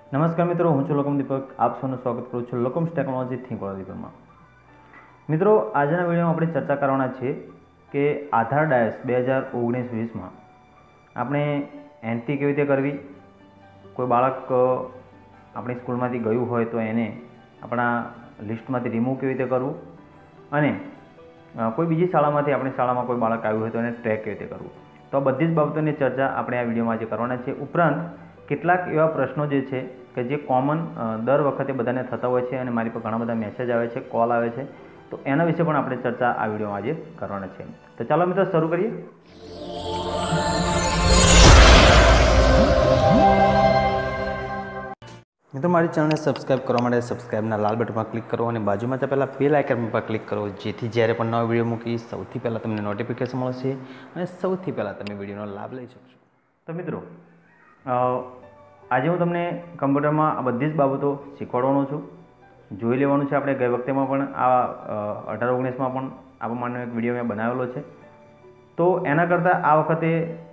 નમસ્કાર મિત્રો, હું છું લોકમ દીપક. આપ સૌનું સ્વાગત કરું છું લોકમ્સ ટેકનોલોજી થિંક દીપકમાં. મિત્રો, આજના વિડીયોમાં આપણે ચર્ચા કરવાના છીએ કે આધાર ડાયસ 2019-20માં આપણે એન્ટ્રી કેવી રીતે કરવી, કોઈ બાળક આપણી સ્કૂલમાંથી ગયું હોય તો એને આપણા લિસ્ટમાંથી રિમૂવ કેવી રીતે કરવું, અને કોઈ બીજી શાળામાંથી આપણી શાળામાં કોઈ બાળક આવ્યું હોય તો એને ટ્રેક કેવી રીતે કરવું. તો આ બધી જ બાબતોની ચર્ચા આપણે આ વિડીયોમાં આજે કરવાના છે. ઉપરાંત કેટલાક એવા પ્રશ્નો જે છે કે જે કોમન દર વખતે બધાને થતા હોય છે અને મારી પર ઘણા બધા મેસેજ આવે છે, કોલ આવે છે, તો એના વિશે પણ આપણે ચર્ચા આ વિડીયોમાં આજે કરવાના છે. તો ચાલો મિત્રો શરૂ કરીએ. મિત્રો, મારી ચેનલને સબસ્ક્રાઇબ કરવા માટે સબસ્ક્રાઇબના લાલ બટન પર ક્લિક કરો અને બાજુમાં પહેલાં બેલ આઇકન પર ક્લિક કરો, જેથી જ્યારે પણ નવો વિડીયો મૂકીશ સૌથી પહેલાં તમને નોટિફિકેશન મળશે અને સૌથી પહેલાં તમે વિડીયોનો લાભ લઈ શકશો. તો મિત્રો, આજે હું તમને કમ્પ્યુટરમાં આ બધી જ બાબતો શીખવાડવાનો છું. જોઈ લેવાનું છે. આપણે ગઈ વખતેમાં પણ આ 18-19માં પણ આ પ્રમાણનો એક વિડીયો મેં બનાવેલો છે. તો એના કરતાં આ વખતે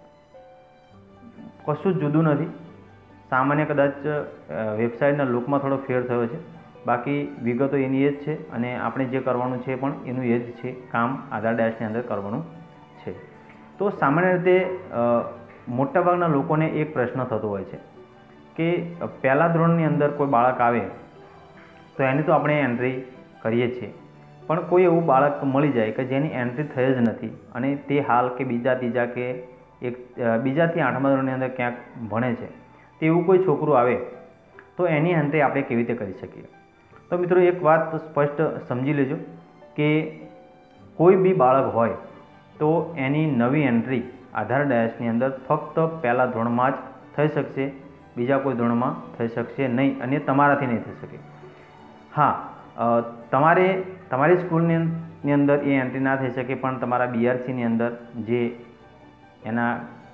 કશું જ જુદું નથી. સામાન્ય કદાચ વેબસાઇટના લુકમાં થોડો ફેર થયો છે, બાકી વિગતો એની એ જ છે અને આપણે જે કરવાનું છે પણ એનું એ જ છે. કામ આધાર ડાયસની અંદર કરવાનું છે. તો સામાન્ય રીતે મોટાભાગના લોકોને એક પ્રશ્ન થતો હોય છે કે પહેલા ધોરણની અંદર કોઈ બાળક આવે તો એની તો આપણે એન્ટ્રી કરીએ છીએ, પણ કોઈ એવું બાળક મળી જાય કે જેની એન્ટ્રી થઈ જ નથી અને તે હાલ કે બીજા ત્રીજા કે બીજાથી 8મા ધોરણની અંદર ક્યાંક ભણે છે, તેવું કોઈ છોકરું આવે તો એની એન્ટ્રી આપણે કેવી રીતે કરી શકીએ. તો મિત્રો, એક વાત સ્પષ્ટ સમજી લેજો કે કોઈ બી બાળક હોય તો એની નવી એન્ટ્રી આધાર ડાયસની અંદર ફક્ત પહેલા ધોરણમાં જ થઈ શકશે, બીજા કોઈ ધોરણમાં થઈ શકશે નહીં અને તમારાથી નહીં થઈ શકે. હા, તમારે તમારી સ્કૂલની અંદર એ એન્ટ્રી ના થઈ શકે, પણ તમારા બીઆરસીની અંદર જે એના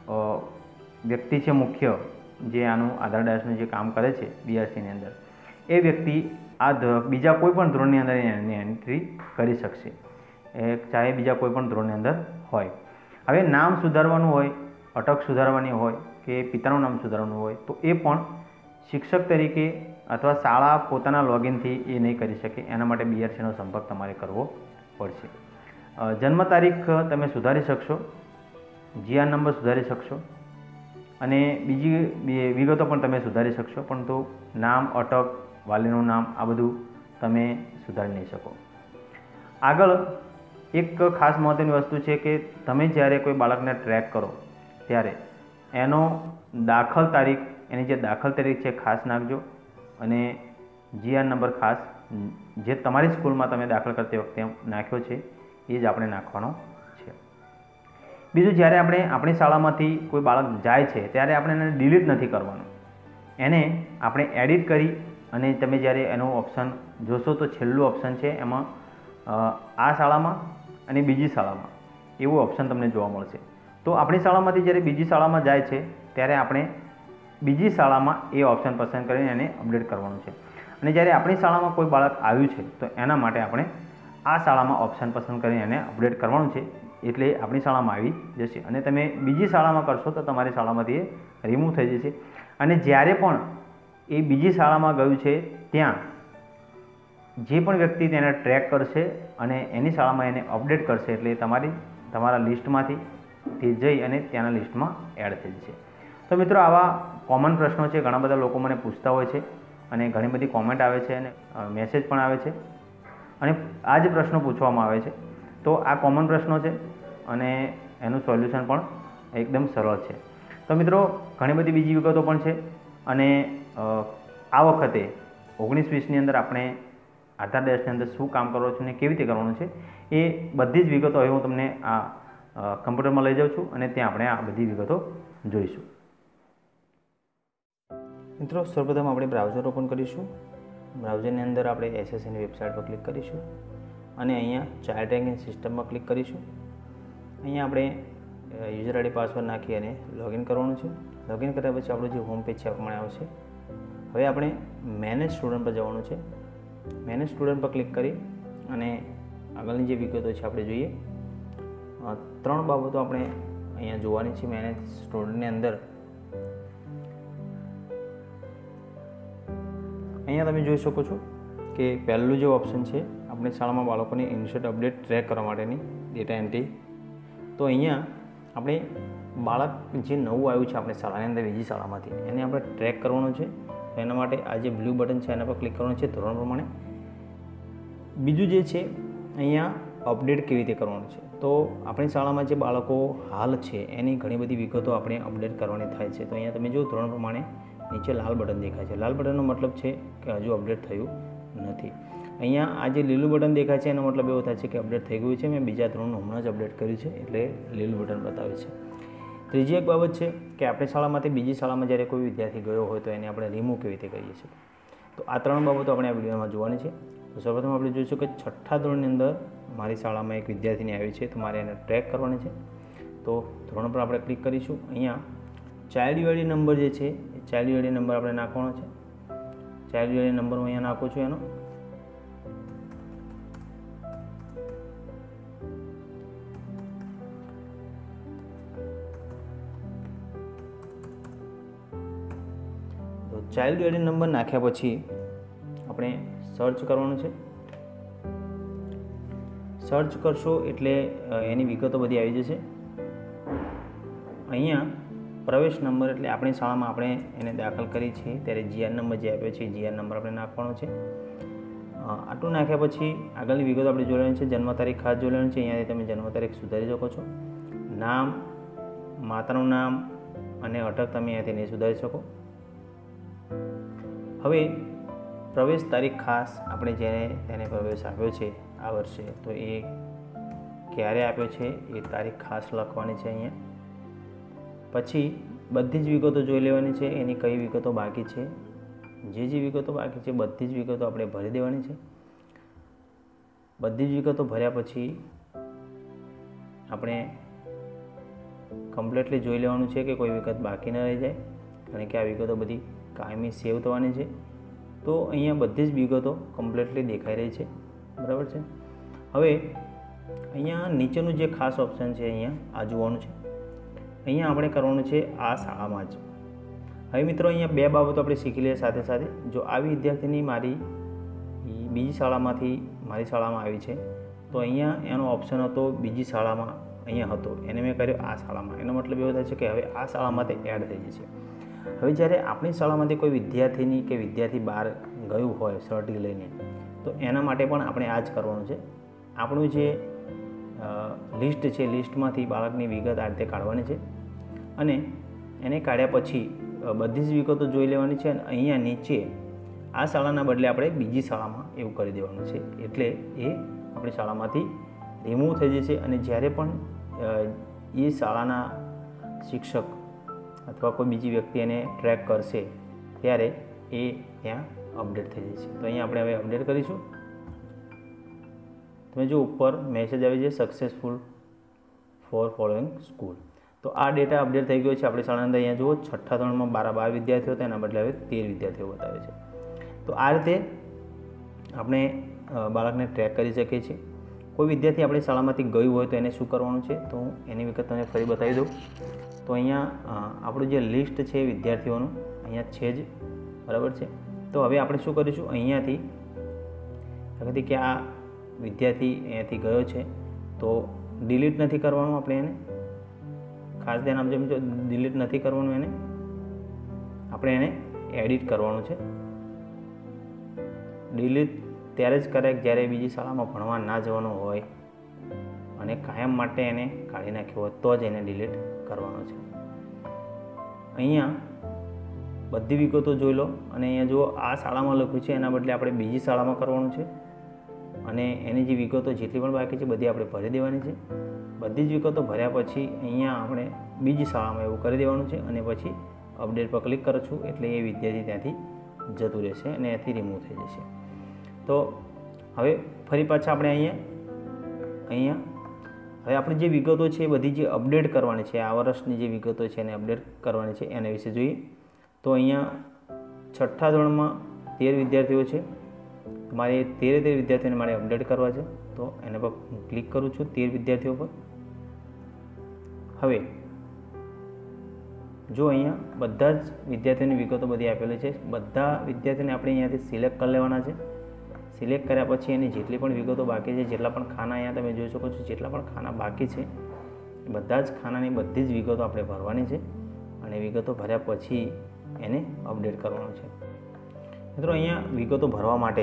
વ્યક્તિ છે મુખ્ય, જે આનું આધાર ડાયસનું જે કામ કરે છે બીઆરસીની અંદર, એ વ્યક્તિ આ બીજા કોઈ પણ ધોરણની અંદર એની એન્ટ્રી કરી શકશે, ચાહે બીજા કોઈ પણ ધોરણની અંદર હોય. હવે નામ સુધારવાનું હોય, અટક સુધારવાની હોય કે પિતાનું નામ સુધારવાનું હોય તો એ પણ શિક્ષક તરીકે અથવા શાળા પોતાના લોગિનથી એ નહીં કરી શકે. એના માટે બીઆરસીનો સંપર્ક તમારે કરવો પડશે. જન્મ તારીખ તમે સુધારી શકશો, જીઆર નંબર સુધારી શકશો અને બીજી વિગતો પણ તમે સુધારી શકશો, પરંતુ નામ, અટક, વાલીનું નામ આ બધું તમે સુધારી નહીં શકો. આગળ એક ખાસ મહત્ત્વની વસ્તુ છે કે તમે જ્યારે કોઈ બાળકને ટ્રેક કરો ત્યારે એનો દાખલ તારીખ, એની જે દાખલ તારીખ છે ખાસ નાખજો અને જીઆર નંબર ખાસ જે તમારી સ્કૂલમાં તમે દાખલ કરતી વખતે નાખ્યો છે એ જ આપણે નાખવાનો છે. બીજું, જ્યારે આપણે આપણી શાળામાંથી કોઈ બાળક જાય છે ત્યારે આપણે એને ડિલીટ નથી કરવાનું. એને આપણે એડિટ કરી અને તમે જ્યારે એનું ઓપ્શન જોશો તો છેલ્લું ઓપ્શન છે એમાં આ શાળામાં અને બીજી શાળામાં એવું ઓપ્શન તમને જોવા મળશે. તો આપણી શાળામાંથી જ્યારે બીજી શાળામાં જાય છે ત્યારે આપણે બીજી શાળામાં એ ઓપ્શન પસંદ કરીને એને અપડેટ કરવાનું છે. અને જ્યારે આપણી શાળામાં કોઈ બાળક આવ્યું છે તો એના માટે આપણે આ શાળામાં ઓપ્શન પસંદ કરીને એને અપડેટ કરવાનું છે, એટલે આપણી શાળામાં આવી જશે. અને તમે બીજી શાળામાં કરશો તો તમારી શાળામાંથી એ રિમૂવ થઈ જશે. અને જ્યારે પણ એ બીજી શાળામાં ગયું છે ત્યાં જે પણ વ્યક્તિ તેને ટ્રેક કરશે અને એની શાળામાં એને અપડેટ કરશે એટલે તમારા લિસ્ટમાંથી તે જઈ અને ત્યાંના લિસ્ટમાં એડ થઈ જશે. તો મિત્રો, આવા કોમન પ્રશ્નો છે, ઘણા બધા લોકો મને પૂછતા હોય છે અને ઘણી બધી કોમેન્ટ આવે છે અને મેસેજ પણ આવે છે અને આ જ પ્રશ્નો પૂછવામાં આવે છે. તો આ કોમન પ્રશ્નો છે અને એનું સોલ્યુશન પણ એકદમ સરળ છે. તો મિત્રો, ઘણી બધી બીજી વિગતો પણ છે અને આ વખતે 19-20ની અંદર આપણે આધાર ડાયસની અંદર શું કામ કરવાનું છે અને કેવી રીતે કરવાનું છે એ બધી જ વિગતો હવે હું તમને આ કમ્પ્યુટરમાં લઈ જાઉં છું અને ત્યાં આપણે આ બધી વિગતો જોઈશું. મિત્રો, સૌપ્રથમ આપણે બ્રાઉઝર ઓપન કરીશું. બ્રાઉઝરની અંદર આપણે એસએસસીની વેબસાઇટ પર ક્લિક કરીશું અને અહીંયા ચાઇલ્ડ રેન્કિંગ સિસ્ટમમાં ક્લિક કરીશું. અહીંયા આપણે યુઝર આઈડી પાસવર્ડ નાખી અને લોગિન કરવાનું છે. લોગિન કર્યા પછી આપણું જે હોમ પેજ છે આ પ્રમાણે આવશે. હવે આપણે મેનેજ સ્ટુડન્ટ પર જવાનું છે. મેનેજ સ્ટુડન્ટ પર ક્લિક કરી અને આગળની જે વિગતો છે આપણે જોઈએ. 3 બાબતો આપણે અહીંયા જોવાની છે મેનેજ સ્ટુડન્ટની અંદર. અહીંયા તમે જોઈ શકો છો કે પહેલું જે ઓપ્શન છે આપણે શાળામાં બાળકોની ઇન્સર્ટ અપડેટ ટ્રેક કરવા માટેની ડેટા એન્ટ્રી. તો અહીંયા આપણે બાળક જે નવું આવ્યું છે આપણે શાળાની અંદર બીજી શાળામાંથી એને આપણે ટ્રેક કરવાનું છે. તો એના માટે આ જે બ્લુ બટન છે એના પર ક્લિક કરવાનું છે ધોરણ પ્રમાણે. બીજું જે છે અહીંયા અપડેટ કેવી રીતે કરવાનું છે. તો આપણી શાળામાં જે બાળકો હાલ છે એની ઘણી બધી વિગતો આપણે અપડેટ કરવાની થાય છે. તો અહીંયા તમે જો ધોરણ પ્રમાણે નીચે લાલ બટન દેખાય છે. લાલ બટનનો મતલબ છે કે હજુ અપડેટ થયું નથી. અહીંયા આ જે લીલું બટન દેખાય છે એનો મતલબ એવો થાય છે કે અપડેટ થઈ ગયું છે. મેં બીજા ધોરણનું હમણાં જ અપડેટ કર્યું છે એટલે લીલું બટન બતાવે છે. ત્રીજી એક બાબત છે કે આપણી શાળામાંથી બીજી શાળામાં જ્યારે કોઈ વિદ્યાર્થી ગયો હોય તો એને આપણે રિમૂવ કેવી રીતે કરીએ છીએ. તો આ 3 બાબતો આપણે આ વિડીયોમાં જોવાની છે. તો સૌપ્રથમ આપણે જોઈશું કે 6ઠ્ઠા ધોરણની અંદર મારી શાળામાં એક વિદ્યાર્થીની આવી છે તો મારે એને ટ્રેક કરવાની છે. તો ધોરણ પર આપણે ક્લિક કરીશું. અહીંયા ચાઇલ્ડ યુઆઈડી નંબર જે છે એ ચાઇલ્ડ યુઆઈડી નંબર આપણે નાખવાનો છે. ચાઇલ્ડ યુઆઈડી નંબર હું અહીંયા નાખું છું એનો. તો ચાઇલ્ડ યુઆઈડી નંબર નાખ્યા પછી આપણે સર્ચ કરવાનું છે. સર્ચ કરશો એટલે એની વિગતો બધી આવી જશે. અહીંયા પ્રવેશ નંબર એટલે આપણી શાળામાં આપણે એને દાખલ કરી છે ત્યારે જીઆર નંબર જે આપ્યો છે જીઆર નંબર આપણે નાખવાનો છે. આટલું નાખ્યા પછી આગળની વિગતો આપણે જોઈ લેવાની છે. જન્મ તારીખ ખાસ જોઈ લેવાની છે. અહીંયાથી તમે જન્મ તારીખ સુધારી શકો છો. નામ, માતાનું નામ અને અટક તમે અહીંયાથી નહીં સુધારી શકો. હવે પ્રવેશ તારીખ ખાસ આપણે જેને તેને પ્રવેશ આપ્યો છે આ વર્ષે તો એ ક્યારે આપ્યો છે એ તારીખ ખાસ લખવાની છે અહીંયા. પછી બધી જ વિગતો જોઈ લેવાની છે. એની કઈ વિગતો બાકી છે, જે વિગતો બાકી છે બધી જ વિગતો આપણે ભરી દેવાની છે. બધી જ વિગતો ભર્યા પછી આપણે કમ્પ્લીટલી જોઈ લેવાનું છે કે કોઈ વિગત બાકી ન રહી જાય, કારણ કે આ વિગતો બધી કાયમી સેવ થવાની છે. તો અહીંયા બધી જ વિગતો કમ્પ્લીટલી દેખાઈ રહી છે, બરાબર છે. હવે અહીંયા નીચેનું જે ખાસ ઓપ્શન છે અહીંયા આ જોવાનું છે. અહીંયા આપણે કરવાનું છે આ શાળામાં જ. હવે મિત્રો અહીંયા 2 બાબતો આપણે શીખી લઈએ સાથે સાથે. જો આવી વિદ્યાર્થીની મારી બીજી શાળામાંથી મારી શાળામાં આવી છે તો અહીંયા એનો ઓપ્શન હતો બીજી શાળામાં અહીંયા હતો એને મેં કર્યો આ શાળામાં. એનો મતલબ એવો થાય છે કે હવે આ શાળામાં તે એડ થઈ જશે. હવે જ્યારે આપણી શાળામાંથી કોઈ વિદ્યાર્થીની કે વિદ્યાર્થી બહાર ગયું હોય સર્ટી લઈને તો એના માટે પણ આપણે આ જ કરવાનું છે. આપણું જે લિસ્ટ છે લિસ્ટમાંથી બાળકની વિગત આ રીતે કાઢવાની છે અને એને કાઢ્યા પછી બધી જ વિગતો જોઈ લેવાની છે. અને અહીંયા નીચે આ શાળાના બદલે આપણે બીજી શાળામાં એવું કરી દેવાનું છે એટલે એ આપણી શાળામાંથી રિમૂવ થઈ જશે. અને જ્યારે પણ એ શાળાના શિક્ષક અથવા કોઈ બીજી વ્યક્તિ એને ટ્રેક કરશે ત્યારે એ ત્યાં અપડેટ થઈ જશે. તો અહીંયા આપણે હવે અપડેટ કરીશું. તમે જો ઉપર મેસેજ આવી છે સક્સેસફુલ ફોર ફોલોઈંગ સ્કૂલ. તો આ ડેટા અપડેટ થઈ ગયો છે આપણી શાળાની અંદર. અહીંયા જુઓ 6ઠ્ઠા ધોરણમાં 12 વિદ્યાર્થીઓ હતા એના બદલે હવે 13 વિદ્યાર્થીઓ બતાવે છે. તો આ રીતે આપણે બાળકને ટ્રેક કરી શકીએ છીએ. કોઈ વિદ્યાર્થી આપણી શાળામાંથી ગયું હોય તો એને શું કરવાનું છે તો હું એની વિગત તમને ફરી બતાવી દઉં. તો અહીંયા આપણું જે લિસ્ટ છે વિદ્યાર્થીઓનું અહીંયા છે જ, બરાબર છે. તો હવે આપણે શું કરીશું અહીંયાથી કે આ વિદ્યાર્થી અહીંયાથી ગયો છે તો ડિલીટ નથી કરવાનું આપણે એને. ખાસ ધ્યાન આપજો મિત્રો, ડિલીટ નથી કરવાનું એને, આપણે એને એડિટ કરવાનું છે. ડિલીટ ત્યારે જ કરાય જ્યારે બીજી શાળામાં ભણવા ના જવાનું હોય અને કાયમ માટે એને કાઢી નાખ્યો હોય તો જ એને ડિલીટ કરવાનો છે. અહીંયા બધી વિગતો જોઈ લો અને અહીંયા જો આ શાળામાં લખ્યું છે એના બદલે આપણે બીજી શાળામાં કરવાનું છે અને એની જે વિગતો જેટલી પણ બાકી છે બધી આપણે ભરી દેવાની છે. બધી જ વિગતો ભર્યા પછી અહીંયા આપણે બીજી શાળામાં એવું કરી દેવાનું છે અને પછી અપડેટ પર ક્લિક કરશું એટલે એ વિદ્યાર્થી ત્યાંથી જતું રહેશે અને એથી રિમૂવ થઈ જશે. તો હવે ફરી પાછા આપણે અહીંયા હવે આપણી જે વિગતો છે એ બધી જે અપડેટ કરવાની છે આ વર્ષની જે વિગતો છે એને અપડેટ કરવાની છે એના વિશે જોઈએ. તો અહીંયા 6ઠ્ઠા ધોરણમાં 13 વિદ્યાર્થીઓ છે. મારે 13 વિદ્યાર્થીઓને મારે અપડેટ કરવા છે તો એના પર હું ક્લિક કરું છું 13 વિદ્યાર્થીઓ પર. હવે જો અહીંયા બધા જ વિદ્યાર્થીઓની વિગતો બધી આપેલી છે. બધા વિદ્યાર્થીઓને આપણે અહીંયાથી સિલેક્ટ કરી લેવાના છે. સિલેક્ટ કર્યા પછી એની જેટલી પણ વિગતો બાકી છે, જેટલા પણ ખાના અહીંયા તમે જોઈ શકો છો, જેટલા પણ ખાના બાકી છે બધા જ ખાનાની બધી જ વિગતો આપણે ભરવાની છે અને વિગતો ભર્યા પછી એને અપડેટ કરવાનું છે. મિત્રો અહીંયા વિગતો ભરવા માટે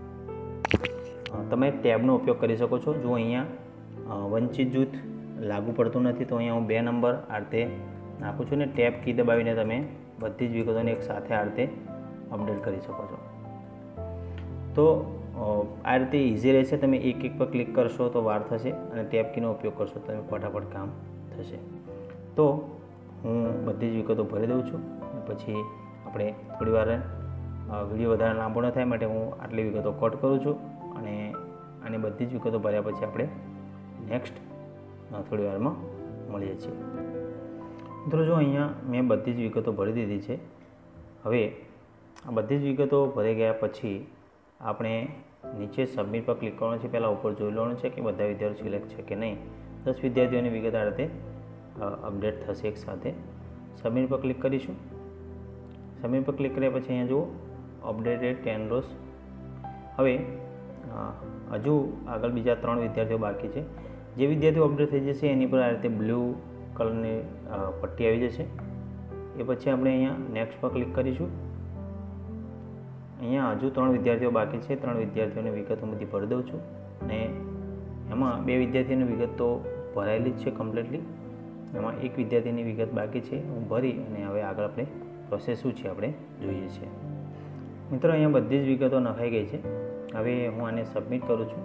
તમે ટેબનો ઉપયોગ કરી શકો છો. જો અહીંયા વંચિત જૂથ લાગુ પડતું નથી તો અહીંયા હું 2 નંબર આ રીતે નાખું છું ને ટેબ કી દબાવીને તમે બધી જ વિગતોને એક સાથે આ રીતે અપડેટ કરી શકો છો. તો આ રીતે ઇઝી રહેશે. તમે એક પર ક્લિક કરશો તો વાર થશે અને ટેબ કીનો ઉપયોગ કરશો તો તમે ફટાફટ કામ થશે. તો હું બધી જ વિગતો ભરી દઉં છું પછી આપણે થોડી વાર વિડીયો વધારે લાંબો ન થાય માટે હું આટલી વિગતો કટ કરું છું અને આની બધી જ વિગતો ભર્યા પછી આપણે નેક્સ્ટ થોડી વારમાં મળીએ છીએ. મિત્રો જો અહીંયા મેં બધી જ વિગતો ભરી દીધી છે. હવે આ બધી જ વિગતો ભરી ગયા પછી આપણે નીચે સબમિટ પર ક્લિક કરવાનું છે. પહેલાં ઉપર જોઈ લેવાનું છે કે બધા વિદ્યાર્થીઓ સિલેક્ટ છે કે નહીં. 10 વિદ્યાર્થીઓની વિગત આ રીતે અપડેટ થશે એક સાથે. સબમિટ પર ક્લિક કરીશું. સબમિટ પર ક્લિક કર્યા પછી અહીંયા જુઓ અપડેટેડ 10 રોઝ. હવે હજુ આગળ બીજા 3 વિદ્યાર્થીઓ બાકી છે. જે વિદ્યાર્થીઓ અપડેટ થઈ જશે એની પર આ રીતે બ્લુ કલરની પટ્ટી આવી જશે. એ પછી આપણે અહીંયા નેક્સ્ટ પર ક્લિક કરીશું. અહીંયા હજુ 3 વિદ્યાર્થીઓ બાકી છે. 3 વિદ્યાર્થીઓની વિગત હું બધી ભરી દઉં છું અને એમાં 2 વિદ્યાર્થીઓની વિગત તો ભરાયેલી જ છે કમ્પ્લીટલી. એમાં 1 વિદ્યાર્થીની વિગત બાકી છે. હું ભરી અને હવે આગળ આપણે પ્રોસેસ શું છે આપણે જોઈએ છીએ. મિત્રો અહીંયા બધી જ વિગતો નખાઈ ગઈ છે. હવે હું આને સબમિટ કરું છું.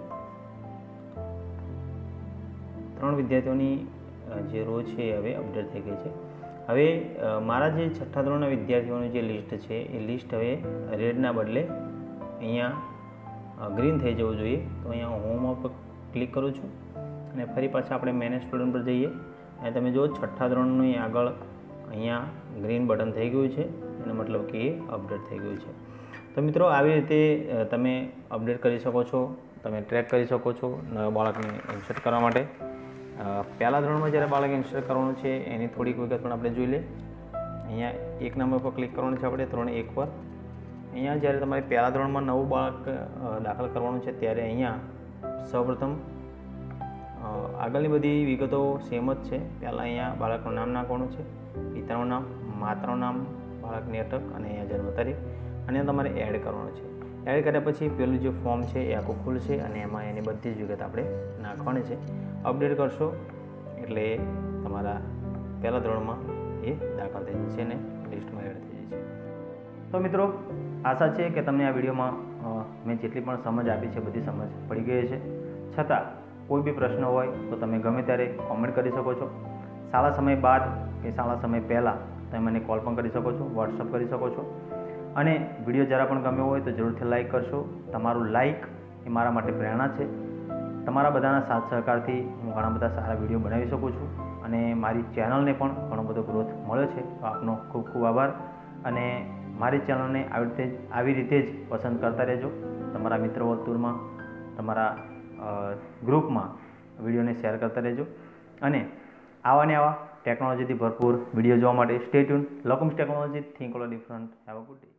3 વિદ્યાર્થીઓની જે રો છે એ હવે અપડેટ થઈ ગઈ છે. હવે મારા જે 6થા ધોરણના વિદ્યાર્થીઓની જે લિસ્ટ છે એ લિસ્ટ હવે રેડના બદલે અહીંયા ગ્રીન થઈ જવું જોઈએ. તો અહીંયા હોમ પર ક્લિક કરું છું અને ફરી પાછા આપણે મેનેજ સ્ટુડન્ટ પર જઈએ અને તમે જો 6થા ધોરણની આગળ અહીંયા ગ્રીન બટન થઈ ગયું છે. એનો મતલબ કે એ અપડેટ થઈ ગયું છે. તો મિત્રો આવી રીતે તમે અપડેટ કરી શકો છો. તમે ટ્રેક કરી શકો છો નવા બાળકને ઇન્સર્ટ કરવા માટે. પહેલા ધોરણમાં જ્યારે બાળક ઇન્સ્ટોલ કરવાનું છે એની થોડીક વિગત પણ આપણે જોઈ લે. અહીંયા 1 નંબર પર ક્લિક કરવાનું છે આપણે ધોરણ 1 પર. અહીંયા જ્યારે તમારે પહેલા ધોરણમાં નવું બાળક દાખલ કરવાનું છે ત્યારે અહીંયા સૌપ્રથમ આગળની બધી વિગતો સેમ જ છે. પહેલાં અહીંયા બાળકનું નામ નાખવાનું છે, પિતાનું નામ, માતાનું નામ, બાળકની અટક અને અહીંયા જન્મ તારીખ અને તમારે એડ કરવાનું છે. એડ કર્યા પછી પેલું જે ફોર્મ છે એ આખું ખુલશે અને એમાં એની બધી જ વિગત આપણે નાખવાની છે. અપડેટ કરશો એટલે તમારા પહેલા ધોરણમાં એ દાખલ થઈ જશે અને લિસ્ટમાં એડ થઈ જશે. તો મિત્રો આશા છે કે તમને આ વિડીયોમાં મેં જેટલી પણ સમજ આપી છે બધી સમજ પડી ગઈ છે. છતાં કોઈ બી પ્રશ્ન હોય તો તમે ગમે ત્યારે કોમેન્ટ કરી શકો છો. શાળા સમય બાદ કે શાળા સમય પહેલાં તમે મને કોલ પણ કરી શકો છો, વોટ્સઅપ કરી શકો છો. અને વિડીયો જરા પણ ગમ્યો હોય તો જરૂરથી લાઇક કરશો. તમારું લાઇક એ મારા માટે પ્રેરણા છે. તમારા બધાના સાથ સહકારથી હું ઘણા બધા સારા વિડીયો બનાવી શકું છું અને મારી ચેનલને પણ ઘણો બધો ગ્રોથ મળ્યો છે. તો આપનો ખૂબ ખૂબ આભાર અને મારી ચેનલને આવી રીતે જ પસંદ કરતા રહેજો. તમારા મિત્રો વર્તુળમાં, તમારા ગ્રુપમાં વિડીયોને શેર કરતા રહેજો અને આવા ને આવા ટેકનોલોજીથી ભરપૂર વિડીયો જોવા માટે સ્ટે ટ્યુન. લકુમ્સ technology, think all different. Have a good day.